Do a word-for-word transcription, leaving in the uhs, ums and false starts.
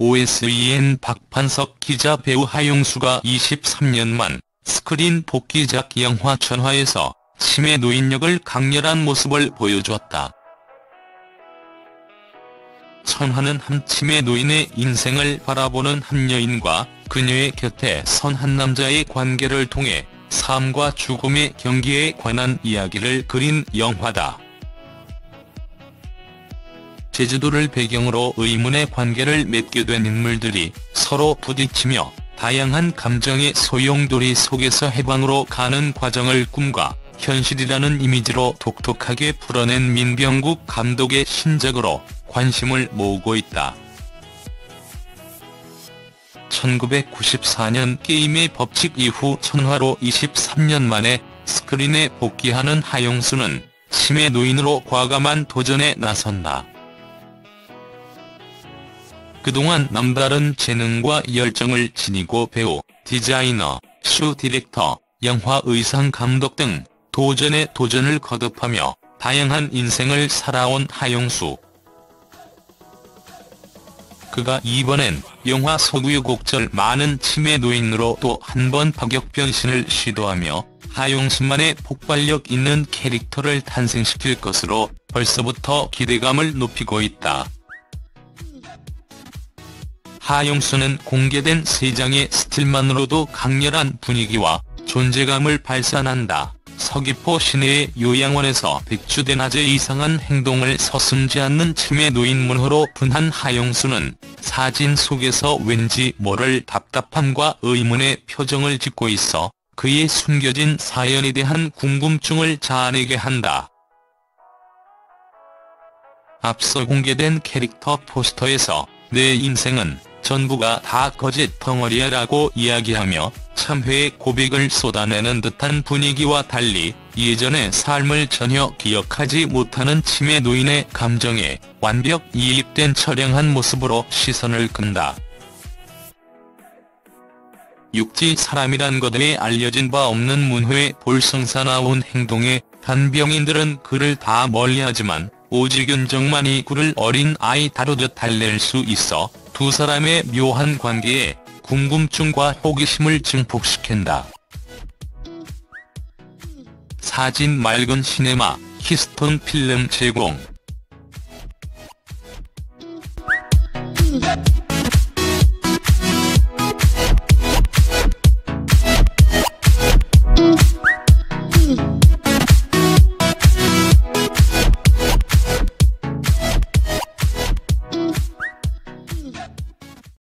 오에스이엔 박판석 기자 배우 하용수가 이십삼 년 만 스크린 복귀작 영화 천화에서 치매 노인 역을 강렬한 모습을 보여주었다. 천화는 한 치매 노인의 인생을 바라보는 한 여인과 그녀의 곁에 선 한 남자의 관계를 통해 삶과 죽음의 경계에 관한 이야기를 그린 영화다. 제주도를 배경으로 의문의 관계를 맺게 된 인물들이 서로 부딪히며 다양한 감정의 소용돌이 속에서 해방으로 가는 과정을 꿈과 현실이라는 이미지로 독특하게 풀어낸 민병국 감독의 신작으로 관심을 모으고 있다. 천구백구십사 년 게임의 법칙 이후 천화로 이십삼 년 만에 스크린에 복귀하는 하용수는 치매 노인으로 과감한 도전에 나선다. 그동안 남다른 재능과 열정을 지니고 배우, 디자이너, 슈 디렉터, 영화 의상 감독 등 도전에 도전을 거듭하며 다양한 인생을 살아온 하용수. 그가 이번엔 영화 속우유곡절 많은 치매 노인으로 또 한 번 파격 변신을 시도하며 하용수만의 폭발력 있는 캐릭터를 탄생시킬 것으로 벌써부터 기대감을 높이고 있다. 하용수는 공개된 세 장의 스틸만으로도 강렬한 분위기와 존재감을 발산한다. 서귀포 시내의 요양원에서 백주대낮에 이상한 행동을 서슴지 않는 치매 노인 문호로 분한 하용수는 사진 속에서 왠지 모를 답답함과 의문의 표정을 짓고 있어 그의 숨겨진 사연에 대한 궁금증을 자아내게 한다. 앞서 공개된 캐릭터 포스터에서 내 인생은 전부가 다 거짓 덩어리야 라고 이야기하며 참회의 고백을 쏟아내는 듯한 분위기와 달리 예전의 삶을 전혀 기억하지 못하는 치매 노인의 감정에 완벽 이입된 처량한 모습으로 시선을 끈다. 육지 사람이란 것에 알려진 바 없는 문호의 볼성사나운 행동에 간병인들은 그를 다 멀리하지만 오직 윤정만이 그를 어린 아이 다루듯 달랠 수 있어 두 사람의 묘한 관계에 궁금증과 호기심을 증폭시킨다. 사진 맑은 시네마, 키스톤 필름 제공.